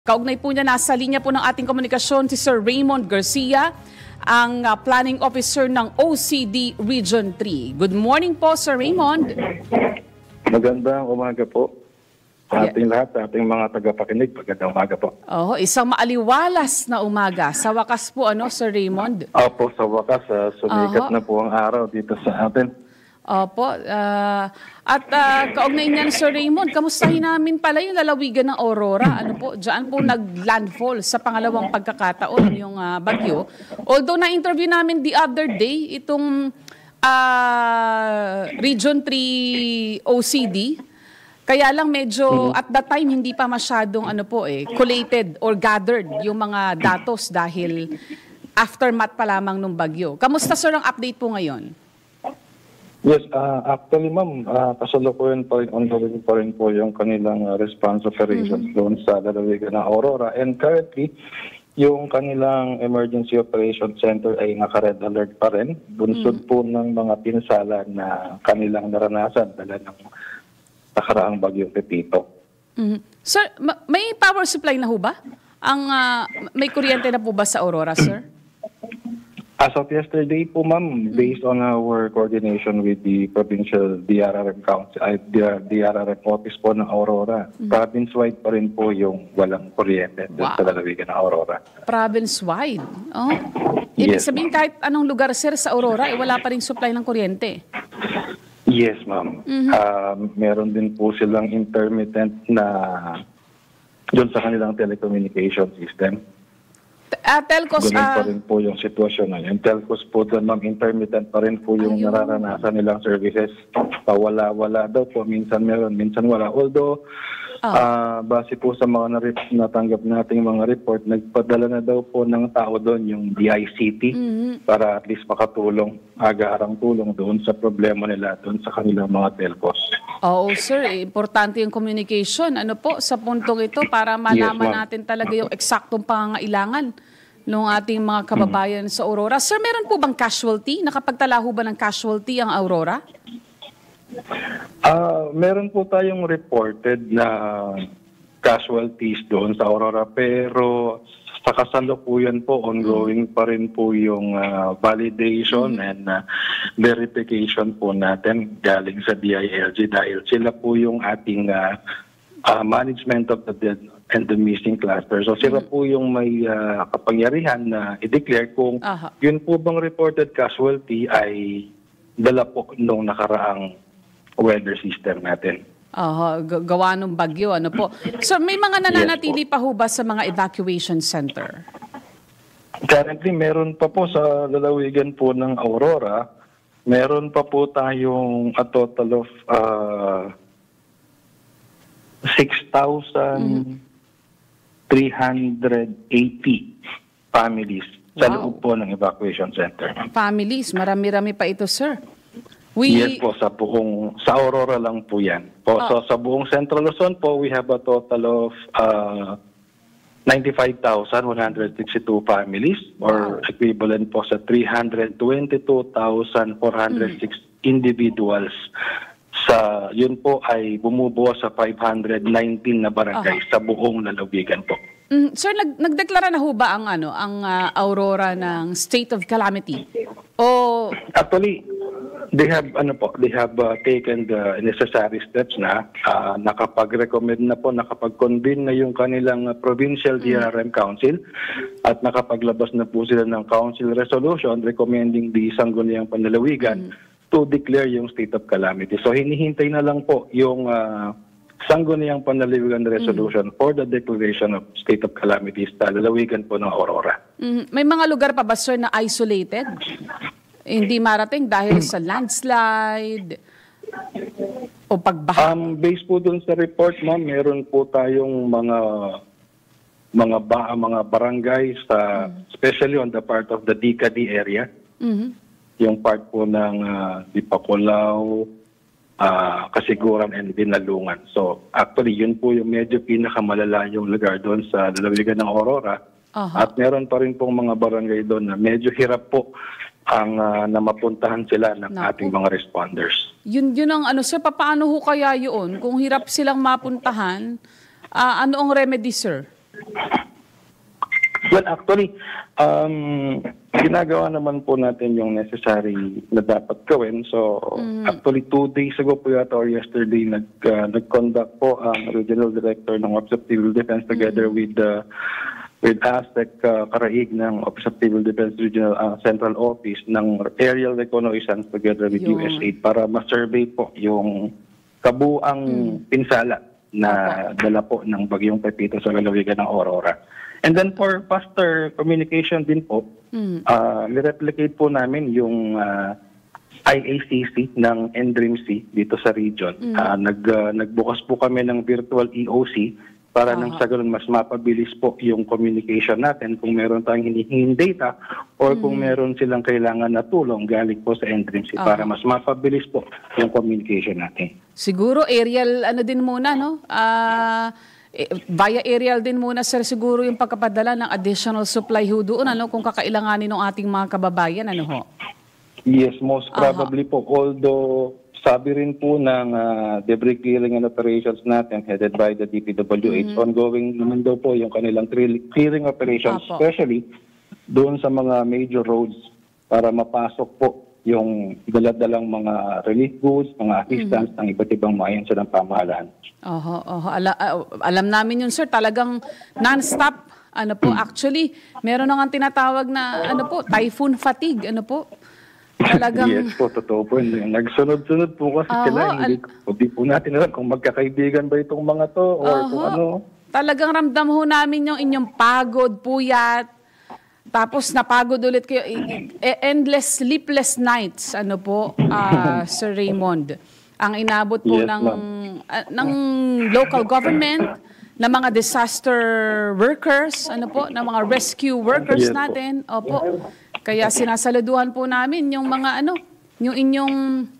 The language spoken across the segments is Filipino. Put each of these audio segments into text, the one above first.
Kaugnay po niya, nasa linya po ng ating komunikasyon si Sir Raymond Garcia, ang Planning Officer ng OCD Region 3. Good morning po, Sir Raymond. Magandang umaga po sa ating lahat, sa ating mga tagapakinig. Magandang umaga po. Isang maaliwalas na umaga. Sa wakas po, Sir Raymond? Opo, sa wakas, sumikat na po ang araw dito sa atin. Opo. Kaugnay niyan, Sir Raymond, kamustahin namin pala yung lalawigan ng Aurora. Diyan po nag-landfall sa pangalawang pagkakataon yung bagyo. Although na-interview namin the other day, itong Region 3 OCD, kaya lang medyo at that time hindi pa masyadong collated or gathered yung mga datos dahil aftermath pa lamang ng bagyo. Kamusta, Sir, ang update po ngayon? Yes, actually ma'am, kasalukuyan pa rin, ongoing pa rin po yung kanilang response operations doon sa lalawigan ng Aurora. And currently, yung kanilang Emergency Operations Center ay naka-red alert pa rin. Bunsod po ng mga pinsala na kanilang naranasan dala ng nakaraang bagyong Pepito. Sir, may power supply na ho ba? May kuryente na po ba sa Aurora, sir? As of yesterday po, ma'am, based on our coordination with the provincial DRRM Council, DRRM office po ng Aurora, province-wide pa rin po yung walang kuryente sa lalawigan ng Aurora. Province-wide? Ibig sabihin kahit anong lugar, sir, sa Aurora, wala pa rin supply ng kuryente? Yes, ma'am. Meron din po silang intermittent na doon sa kanilang telecommunication system. Telcos, ganun pa rin po yung sitwasyon na yun. Telcos po doon, ma'am, intermittent pa rin po yung nararanasan nilang services. Pawala-wala daw po. Minsan meron, minsan wala. Although, base po sa mga natanggap nating mga report, nagpadala na daw po ng tao doon, yung DICT, para at least makatulong, aga-arang tulong doon sa problema nila, doon sa kanilang mga telcos. Oo, sir. Importante yung communication. Sa puntong ito para malaman natin talaga yung eksaktong pangangailangan ng ating mga kababayan sa Aurora. Sir, meron po bang casualty? Nakapagtala ho ba ng casualty ang Aurora? Meron po tayong reported na casualties doon sa Aurora, pero sa kasalukuyan po, ongoing pa rin po yung validation and verification po natin galing sa DILG dahil sila po yung ating management of the dead and the missing cluster. So sila po yung may kapangyarihan na i-declare kung yun po bang reported casualty ay dala po nung nakaraang weather system natin. Gawa ng bagyo, po. So may mga nananatili pa ho ba sa mga evacuation center? Currently, meron pa po sa lalawigan po ng Aurora. Meron pa po tayong a total of 6,380 families sa loob po ng evacuation center. Families, marami-rami pa ito, sir. Yes po, sa Aurora lang po yan. So sa buong Central Luzon po, we have a total of 95,162 families or equivalent po sa 322,406 individuals. Yun po ay bumubuo sa 519 na barangay sa buong lalawigan po. Sir, nagdeklara na ho ba ang Aurora ng state of calamity? Actually, they have taken the necessary steps na nakapag-recommend na po, nakapag-convene na yung kanilang provincial DRRM Council at nakapaglabas na po sila ng council resolution recommending the Sangguniang Panlalawigan to declare yung state of calamity. So hinihintay na lang po yung Sangguniang Panlalawigan resolution for the declaration of state of calamity sa lalawigan po ng Aurora. May mga lugar pa ba, sir, na isolated? Hindi marating dahil sa landslide o pagbaha? Based po dun sa report, ma'am, meron po tayong mga barangay especially on the part of the Dicadi area. Yung part po ng Dipakulaw, Kasiguran and Binalungan. So actually, yun po yung medyo pinakamalala yung lugar doon sa lalawigan ng Aurora. At meron pa rin pong mga barangay doon na medyo hirap po na mapuntahan sila ng ating mga responders. Yun ang sir, paano ho kaya yun? Kung hirap silang mapuntahan, ano ang remedy, sir? Well, actually, ginagawa naman po natin yung necessary na dapat gawin. So, actually, 2 days ago po yata or yesterday, nag-conduct po ang Regional Director ng Office of Civil Defense together with ASEC Karaig ng Office of Civil Defense Regional Central Office ng aerial reconnaissance together with USAID para ma-survey po yung kabuang pinsala na dala po ng bagyong Pepito sa lalawigan ng Aurora. And then for faster communication din po, nireplicate po namin yung IACC ng NDRIMC dito sa region. Nagbukas po kami ng virtual EOC para nang sa ganun mas mapabilis po yung communication natin kung meron tayong hinihinging data or kung meron silang kailangan na tulong galing po sa NDRIMC para mas mapabilis po yung communication natin. Siguro aerial ano din muna, no? Via aerial din muna, sir, siguro yung pagkapadala ng additional supply ho doon, ano, kung kakailanganin ng ating mga kababayan, ano ho? Yes, most probably po. Although, sabi rin po ng debris clearing and operations natin headed by the DPWH, ongoing naman daw po yung kanilang clearing operations, especially doon sa mga major roads para mapasok po yung daladalang mga relief goods, mga assistance ng iba't ibang mga ahensya ng pamahalaan. Alam namin yun, sir. Talagang non-stop. Ano po, actually, meron na nga tinatawag na ano po, typhoon fatigue. Ano po? Talagang... Yes po, totoo po. Nagsunod-sunod po kasi sila. Hindi po natin alam kung magkakaibigan ba itong mga to or kung ano. Talagang ramdam ho namin yung inyong pagod, puyat. Tapos napagod ulit kayo. Endless, sleepless nights. Ano po, Sir Raymond. Ang inabot po ng local government, ng mga disaster workers, ano po, ng mga rescue workers natin. Opo. Kaya sinasaluduhan po namin yung mga ano, yung inyong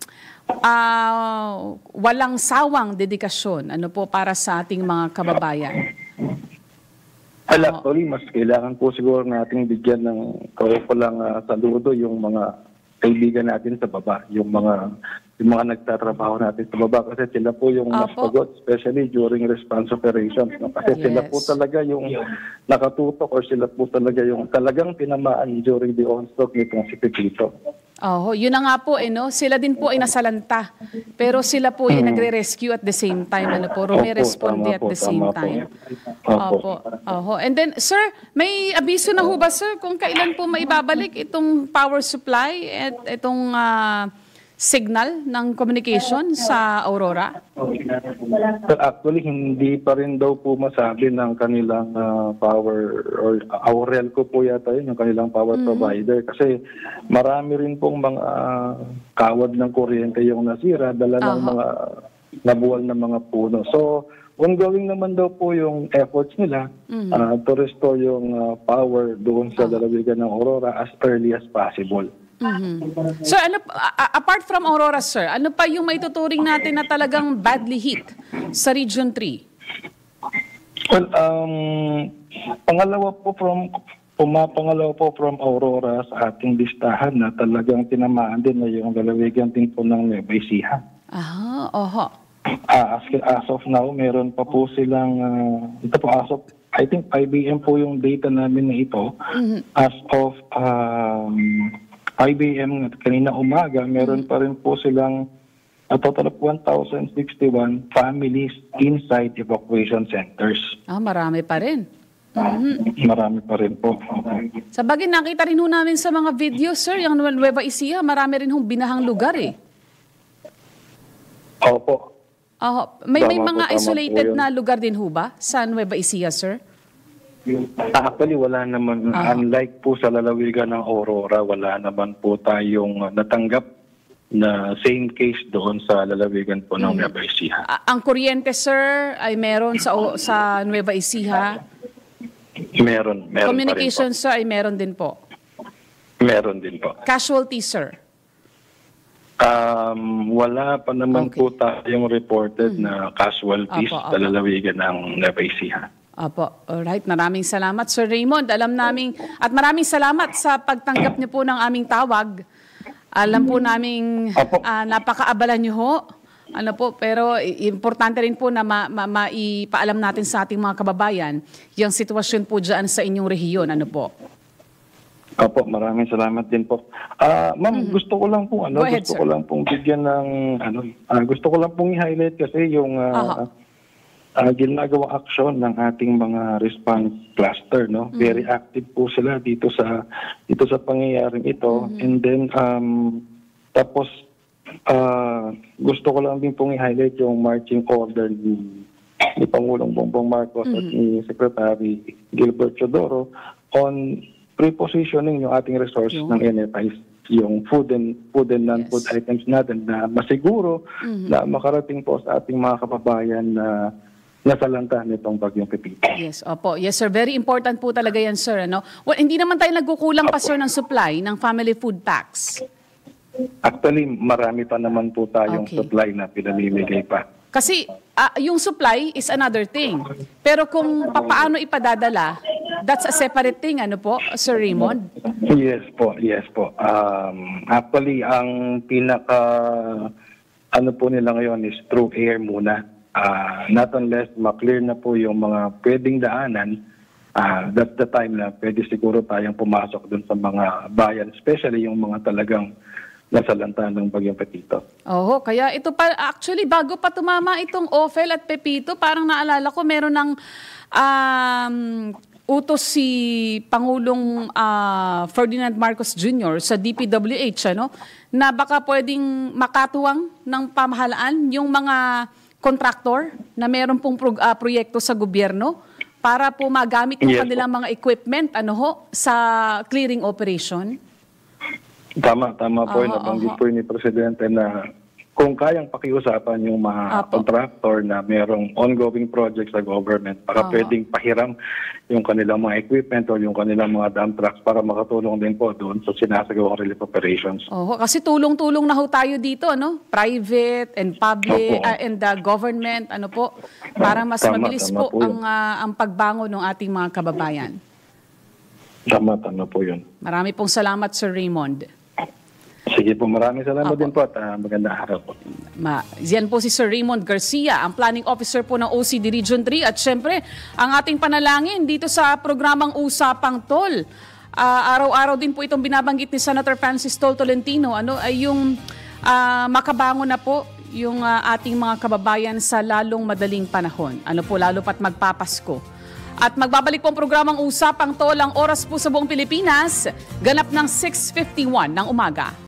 walang sawang dedikasyon, ano po, para sa ating mga kababayan. Actually, mas kailangan po siguro nating bigyan ng kaukulang saludo yung mga kaibigan natin sa baba, yung mga nagtatrabaho natin sa baba kasi sila po yung mas pagod, especially during response operations. No? Kasi sila po talaga yung nakatutok or sila po talaga yung talagang tinamaan during the onslaught nitong si Pepito. Yun na nga po, no? Sila din po ay nasalanta. Pero sila po ay nagre-rescue at the same time. Ano po, responde at the same time. And then, sir, may abiso na ho ba, sir, kung kailan po maibabalik itong power supply at itong signal ng communication sa Aurora? Actually, hindi pa rin daw po masabi ng kanilang power or Aurelco po yata yun, yung kanilang power provider. Kasi marami rin pong mga kawad ng kuryente yung nasira, dala ng mga nabuwal na mga puno. So, ongoing naman daw po yung efforts nila to restore yung power doon sa lalawigan ng Aurora as early as possible. So ano, apart from Aurora, sir, ano pa yung maituturing natin na talagang badly hit sa Region 3? Well, pangalawa po from Aurora sa ating listahan na talagang tinamaan din na yung lalawigan din po ng Nueva Ecija. As of now, meron pa po silang, ito po I think IBM po yung data namin na ito. As of IBM kanina umaga, meron pa rin po silang a total of 1,061 families inside evacuation centers. Marami pa rin. Marami pa rin po. Sa bagay, nakita rin ho namin sa mga video, sir, yung Nueva Ecija, marami rin hong binahang lugar eh. Opo. May mga isolated na lugar din ho ba sa Nueva Ecija, sir? Actually, wala naman. Unlike po sa lalawigan ng Aurora, wala naman po tayong natanggap na same case doon sa lalawigan po ng Nueva Ecija. Ang kuryente, sir, ay meron sa Nueva Ecija? Meron Communication, pa rin po. sir, ay meron din po? Meron din po. Casualty, sir? Wala pa naman po tayong reported na casualties sa lalawigan ng Nueva Ecija. Alright. Maraming salamat, Sir Raymond. Alam namin, at maraming salamat sa pagtanggap niyo po ng aming tawag. Alam po namin napakaabala niyo ho Ano po, pero importante rin po na maipaalam natin sa ating mga kababayan yung sitwasyon po dyan sa inyong rehiyon. Ano po? Opo, maraming salamat din po. Ma'am, gusto ko lang po Go ahead, gusto sir. ko lang pong bigyan ng gusto ko lang pong i-highlight kasi yung ginagawang action ng ating mga response cluster, no? Very active po sila dito sa pangyayaring ito. And then tapos gusto ko lang din pong i-highlight yung marching order ni Pangulong Bongbong Marcos at ni Secretary Gilbert Teodoro on repositioning yung ating resource ng NFIs, yung food and non-food items natin na masiguro na makarating po sa ating mga kababayan na nasalanta nitong bagyong Pepito. Yes, opo. Yes, sir. Very important po talaga yan, sir. Ano? Well, hindi naman tayo nagkukulang pa, sir, ng supply ng family food packs. Actually, marami pa naman po tayong supply na pinamimigay pa. Kasi yung supply is another thing. Pero kung paano ipadadala, that's a separate thing, ano po, Sir Raymond? Yes po. Actually, ang pinaka po nila ngayon is through air muna. Not unless ma-clear na po yung mga pwedeng daanan, that's the time na pwede siguro tayong pumasok dun sa mga bayan, especially yung mga talagang nasalanta ng bagyong Pepito. Oo, kaya ito pa, actually, bago pa tumama itong Ophel at Pepito, parang naalala ko, meron ng utos si Pangulong Ferdinand Marcos Jr. sa DPWH, ano, na baka pwedeng makatuwang ng pamahalaan yung mga kontraktor na meron pong proyekto sa gobyerno para po magamit yung kanilang mga equipment sa clearing operation. Tama po yun. Nabanggit po ni Presidente na kung kayang pakiusapan yung mga contractor na merong ongoing project sa government, baka pwedeng pahiram yung kanilang mga equipment o yung kanilang mga dump trucks para makatulong din po doon sa sinasagawang relief operations. Kasi tulong-tulong na ho tayo dito, ano? Private and public and the government, ano po, para mas mabilis po ang pagbangon ng ating mga kababayan. Tama po yun. Marami pong salamat, Sir Raymond. Sige po, maraming salamat din po at magandang araw po. Yan po si Sir Raymond Garcia, ang Planning Officer po ng OCD Region 3 at syempre ang ating panalangin dito sa programang Usapang Tol. Araw-araw din po itong binabanggit ni Senator Francis Tol Tolentino, ay yung makabangon na po yung ating mga kababayan sa lalong madaling panahon. Lalo pat magpapasko. At magbabalik po ang programang Usapang Tol, ang oras po sa buong Pilipinas, ganap ng 6:51 ng umaga.